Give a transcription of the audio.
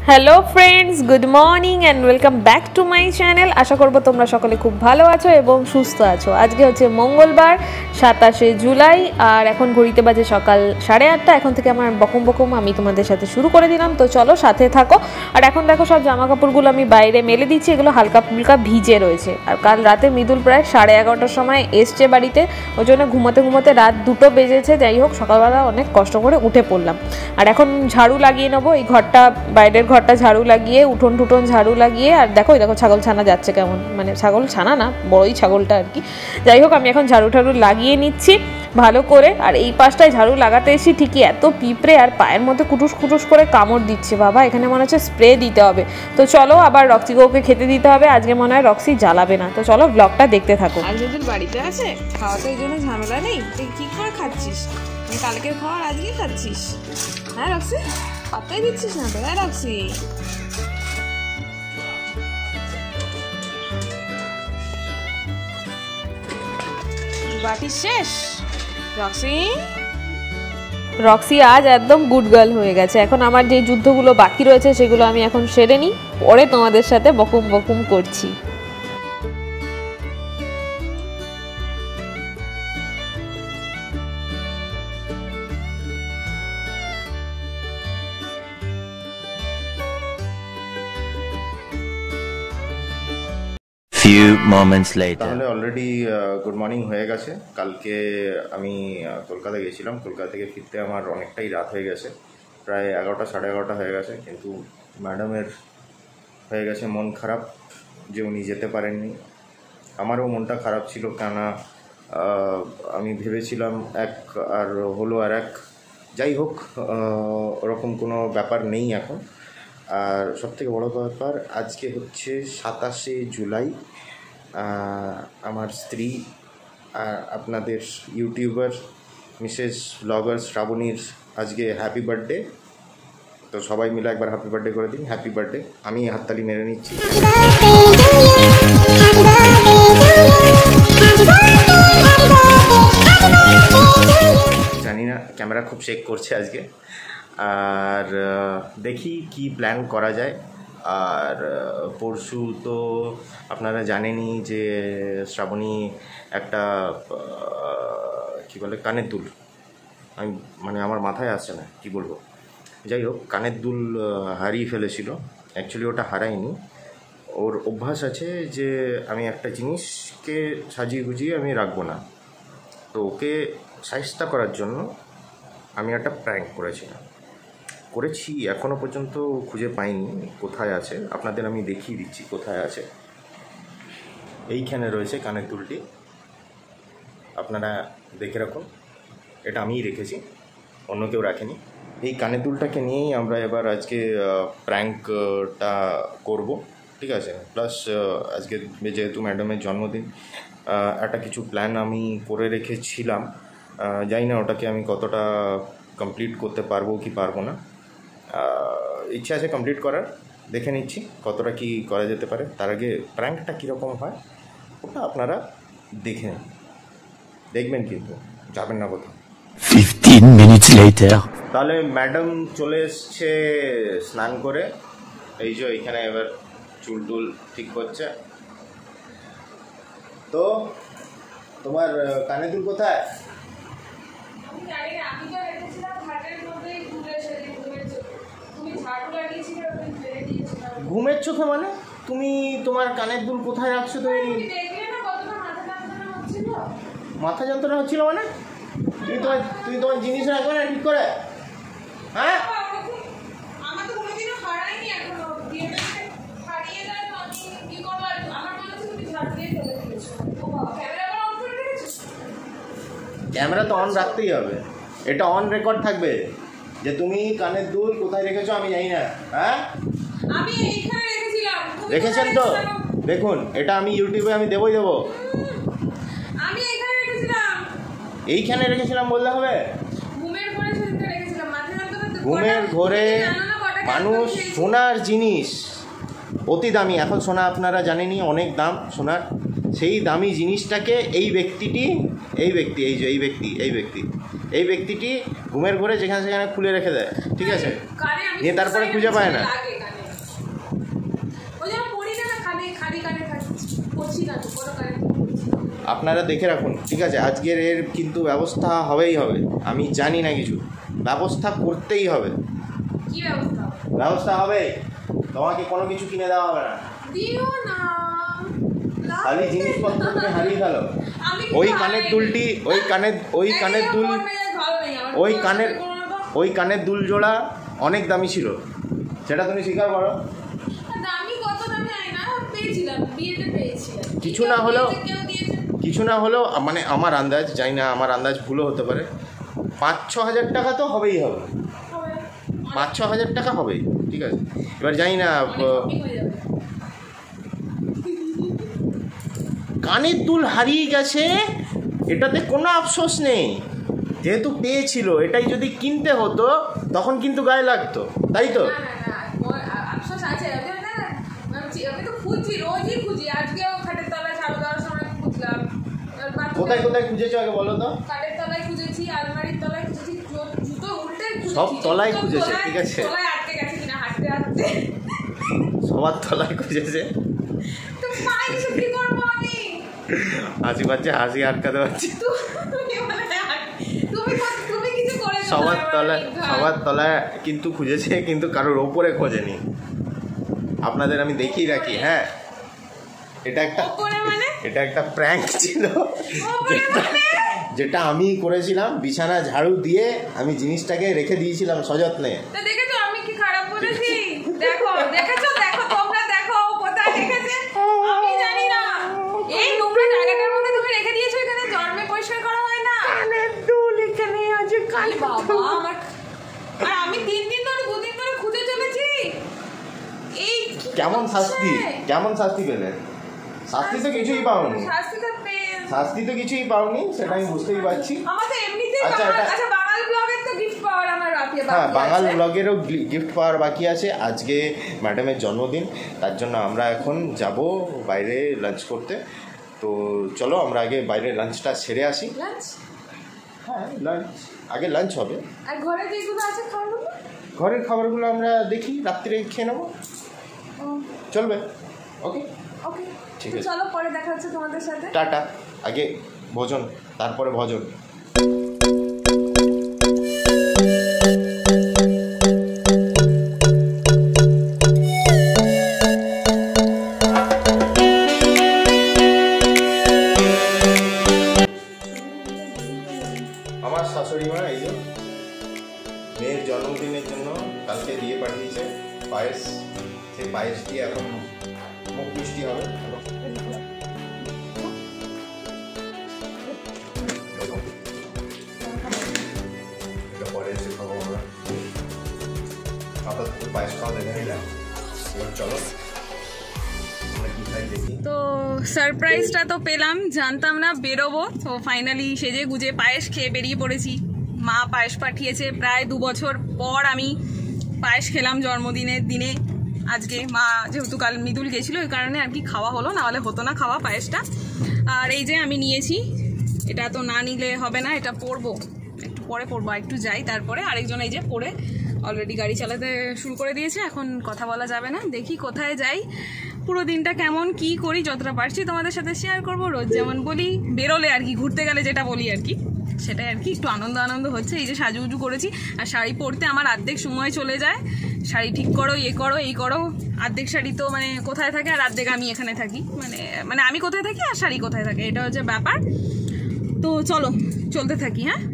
Hello friends, good morning and welcome back to my channel. আশা করবো তোমরা সকলে খুব ভালো আছো এবং সুস্থ আছো। আজকে হচ্ছে মঙ্গলবার 27শে জুলাই আর এখন ঘড়িতে বাজে সকাল 8:30। এখন থেকে আমার বকম আমি তোমাদের সাথে শুরু করে দিলাম, তো চলো সাথে থাকো। আর এখন দেখো সব জামা কাপড়গুলো আমি বাইরে মেলে দিচ্ছি, এগুলো হালকা ফুলকা ভিজে রয়েছে। আর কাল রাতে মৃদুল প্রায় 11:30টার সময় এসছে বাড়িতে, ওই জন্য ঘুমাতে রাত 2টো বেজেছে। যাই হোক, সকালবেলা অনেক কষ্ট করে উঠে পড়লাম। আর এখন ঝাড়ু লাগিয়ে নেবো, এই ঘরটা বাইরের ঘরটা ঝাড়ু লাগিয়ে, উঠোন টুটন ঝাড়ু লাগিয়ে। আর দেখো ছাগল ছানা যাচ্ছে কেমন, মানে ছাগল ছানা না, বড়ই ছাগলটা আর কি। যাই হোক, আমি এখন ঝাড়ু লাগিয়ে নিচ্ছি ভালো করে। আর এই পাশটায় ঝাড়ু লাগাতে এসেছি, ঠিকই এত পিঁপড়ে আর পায়ের মধ্যে কুটুস করে কামড় দিচ্ছে। বাবা, এখানে মনে হচ্ছে স্প্রে দিতে হবে। তো চলো, আবার রক্সি গৌকে খেতে দিতে হবে। আজকে মনে হয় রক্সি জ্বালাবে না, তো চলো ব্লগটা দেখতে থাকো। আর যদি বাড়িতে আছে খাওয়াতে, এই জন্য ঝামেলা নেই। তুই কি করে খাচ্ছিস? কালকের খাওয়ার আজকে খাচ্ছিস? হ্যাঁ রক্সি, পাত্তাই দিচ্ছিস না তো? হ্যাঁ রক্সি, বাটি শেষ। রক্সি আজ একদম গুড গার্ল হয়ে গেছে। এখন আমার যে যুদ্ধগুলো বাকি রয়েছে সেগুলো আমি এখন সেরে নিই, পরে তোমাদের সাথে বকুম করছি। few moments later তাহলে অলরেডি গুড মর্নিং হয়ে গেছে। কালকে আমি কলকাতা গেছিলাম, কলকাতা থেকে ফিরতে আমার অনেকটাই রাত হয়ে গেছে, প্রায় 11টা 11:30 হয়ে গেছে। কিন্তু ম্যাডামের হয়ে গেছে মন খারাপ যে উনি যেতে পারেননি। আমারও মনটা খারাপ ছিল, কেননা আমি ভেবেছিলাম এক আর হলো আর এক। যাই হোক, ওরকম কোনো ব্যাপার নেই এখন। আর সবথেকে বড় ব্যাপার, আজকে হচ্ছে 27শে জুলাই। আমার স্ত্রী, আপনাদের ইউটিউবার মিসেস ব্লগার শ্রাবণীর আজকে হ্যাপি বার্থডে। তো সবাই মিলে একবার হ্যাপি বার্থডে করে দিন। Happy birthday. আমি হাততালি মেরে নিচ্ছি। জানি না, ক্যামেরা খুব শেক করছে আজকে। আর দেখি কি প্ল্যান করা যায়। আর পরশু তো আপনারা জানেনই যে শ্রাবণী একটা কী বলে কানের দুল, আমি মানে আমার মাথায় আসছে না কি বলবো। যাই হোক, কানের দুল হারিয়ে ফেলেছিল। অ্যাকচুয়ালি ওটা হারায়নি, ওর অভ্যাস আছে যে আমি একটা জিনিসকে সাজিয়ে গুজিয়ে আমি রাখবো না। তো ওকে শায়েস্তা করার জন্য আমি একটা প্র্যাঙ্ক করেছি। এখনও পর্যন্ত খুঁজে পাইনি কোথায় আছে। আপনাদের আমি দেখিয়ে দিচ্ছি কোথায় আছে। এইখানে রয়েছে কানের দুলটি, আপনারা দেখে রাখুন। এটা আমিই রেখেছি, অন্য কেউ রাখেনি। এই কানের দুলটাকে নিয়েই আমরা এবার আজকে প্র্যাঙ্কটা করব, ঠিক আছে। প্লাস আজকে যেহেতু ম্যাডামের জন্মদিন, একটা কিছু প্ল্যান আমি করে রেখেছিলাম। জানি না ওটাকে আমি কতটা কমপ্লিট করতে পারবো কি পারবো না। ইচ্ছা আছে কমপ্লিট করার, দেখে নিচ্ছি কতটা কি করা যেতে পারে। তার আগে প্র্যাঙ্কটা কীরকম হয় ওটা আপনারা দেখবেন, কিন্তু যাবেন না কোথাও। 15 minutes later তাহলে ম্যাডাম চলে এসছে স্নান করে, এই যে এইখানে এবার চুল টুল ঠিক করছে। তো তোমার কানে দুল কোথায়? ঘুমের চোখে মানে তুমি তোমার কানের দুল কোথায় রাখছো? তুমি মাথা যন্ত্রণা হচ্ছিল মানে তুমি তোমার জিনিস রাখবে না ঠিক করে? হ্যাঁ, ক্যামেরা তো অন রাখতেই হবে, এটা অন রেকর্ড থাকবে যে তুমি কানের দুল কোথায় রেখেছো আমি জানি না। হ্যাঁ, আমি এইখানে রেখেছিলাম, রেখেছেন তো? দেখুন, এটা আমি ইউটিউবে আমি দেবো। আমি এইখানে রেখেছিলাম। এইখানে রেখেছিলাম বললে হবে? ঘুমের ঘরে মানুষ সোনার জিনিস অতি দামি। এখন সোনা আপনারা জানেনই অনেক দাম সোনার। সেই দামি জিনিসটাকে এই ব্যক্তিটি ঘুমের ঘরে যেখানে সেখানে খুলে রেখে দেয়, ঠিক আছে? নিয়ে তারপরে খুঁজে পায় না। হাড়ি কানে করছি না তো, কোনো কানে করছি না। আপনারা দেখে রাখুন, ঠিক আছে? আজকের এর কিন্তু ব্যবস্থা হবেই হবে, আমি জানি না কিছু, ব্যবস্থা করতেই হবে। কি ব্যবস্থা? ব্যবস্থা হবে, তোমাকে কোনো কিছু কিনে দেওয়া হবে না, দিও না, খালি জিনিসপত্র তুমি হারিয়ে গেল। আমি ওই কানের দুলটি, ওই কানের দুল, ওই কানের দুল জোড়া অনেক দামি ছিল, সেটা তুমি স্বীকার করো। দামি কত দামি আই না, পেয়েছিলাম বিয়েতে পেয়েছিলাম। কিছু না হলেও মানে আমার আন্দাজ, জানি না আমার আন্দাজ ভুলও হতে পারে, 5-6 হাজার টাকা তো হবেই হবে, 5-6 হাজার টাকা হবেই, ঠিক আছে? এবার জানি না, কানের দুল হারিয়ে গেছে এটাতে কোনো আফসোস নেই, যেহেতু পেয়েছিল, এটাই যদি কিনতে হতো তখন কিন্তু গায়ে লাগতো, তাই তো? আফসোস আছে, আমি তো খুঁজছি, রোজই খুঁজি, আজকেও খাটের তলায় ঝাড়ু দেওয়ার সময় খুঁজলাম। কোথায় কোথায় খুঁজেছো আগে বলো তো? খাটের তলায় খুঁজেছি, আলমারির তলায় খুঁজেছি, জুতো উল্টে খুঁজেছি, সব তলায় খুঁজেছে, ঠিক আছে? তলায় আটকে গেছে কিনা হাঁটতে হাঁটতে, সবার তলায় খুঁজেছে। তো পাই কি করবো আমি? হাসি পাচ্ছে, হাসি আটকাতে পারছি। তুমি কিছু করে সবার তলায় কিন্তু খুঁজেছে, কিন্তু কারোর ওপরে খোঁজেনি। আপনাদের আমি দেখিয়ে রাখি, হ্যাঁ, এটা একটা প্র্যাঙ্ক ছিল, যেটা আমি করেছিলাম। বিছানা ঝাড়ু দিয়ে আমি জিনিসটাকে রেখে দিয়েছিলাম সযত্নে। দেখেছো আমি কি খারাপ বলেছি? দেখো তোমরা দেখো কোথায় রেখেছে, আমি জানি না। এই নোংরা জায়গাটার মধ্যে তুমি রেখে দিয়েছো, এখানে জন্মে পরিষ্কার করা হয় না। কানের দুল এখানে আছে, কালি বাবা আমার, আর আমি 2 দিন ধরে খুঁজে চলেছি। এই কেমন শাস্তি পেলে? শাস্তি তো কিছুই পাওনি, সেটা আমি বুঝতেই পারছি। আচ্ছা, বাঙাল ব্লগের তো গিফট পাওয়ার আমার বাকি আছে। হ্যাঁ, বাঙাল ব্লগেরও গিফট পাওয়ার বাকি আছে। আজকে ম্যাডামের জন্মদিন, তার জন্য আমরা এখন যাব বাইরে লাঞ্চ করতে। তো চলো আমরা আগে বাইরে লাঞ্চটা সেরে আসি। হ্যাঁ, আগে লাঞ্চ হবে। আর ঘরে যেগুলো আছে খাবারগুলো, ঘরের খাবারগুলো আমরা দেখি রাত্রে খেয়ে নেবো, চলবে? ওকে, ঠিক আছে, চলো পরে দেখা হচ্ছে তোমাদের সাথে। টাটা। আগে ভোজন, তারপরে ভজন। আমার শাশুড়ি মা এই যে মেয়ের জন্মদিনের জন্য কালকে দিয়ে পাঠিয়েছে পায়েস, সেই পায়েস দিয়ে এখন মুখ মিষ্টি হবে। পরে এসে খাবো আমরা, আপাতত পায়েস খাওয়া দেখে নিলাম। চলো তো সারপ্রাইজটা তো পেলাম, জানতাম না বেরোবো, তো ফাইনালি সেজে গুজে পায়েস খেয়ে বেরিয়ে পড়েছি। মা পায়েস পাঠিয়েছে, প্রায় 2 বছর পর আমি পায়েস খেলাম জন্মদিনের দিনে। আজকে মা যেহেতু কাল মৃদুল গেছিলো, এই কারণে আর কি খাওয়া হলো, না হলে হতো না খাওয়া পায়েসটা। আর এই যে আমি নিয়েছি, এটা তো না নিলে হবে না, এটা পরবো, একটু পরে পরবো, একটু যাই তারপরে। আরেকজন এই যে পরে অলরেডি গাড়ি চালাতে শুরু করে দিয়েছে, এখন কথা বলা যাবে না। দেখি কোথায় যাই, পুরো দিনটা কেমন কি করি যতটা পারছি তোমাদের সাথে শেয়ার করবো। রোজ যেমন বলি, বেরোলে আর কি, ঘুরতে গেলে যেটা বলি আর কি, সেটাই আর কি। একটু আনন্দ হচ্ছে। এই যে সাজুগুজু করেছি, আর শাড়ি পরতে আমার অর্ধেক সময় চলে যায়। শাড়ি ঠিক করো, এই করো, অর্ধেক শাড়ি তো মানে কোথায় থাকে, আর অর্ধেক আমি এখানে থাকি, মানে আমি কোথায় থাকি আর শাড়ি কোথায় থাকে, এটা হচ্ছে ব্যাপার। তো চলো চলতে থাকি। হ্যাঁ,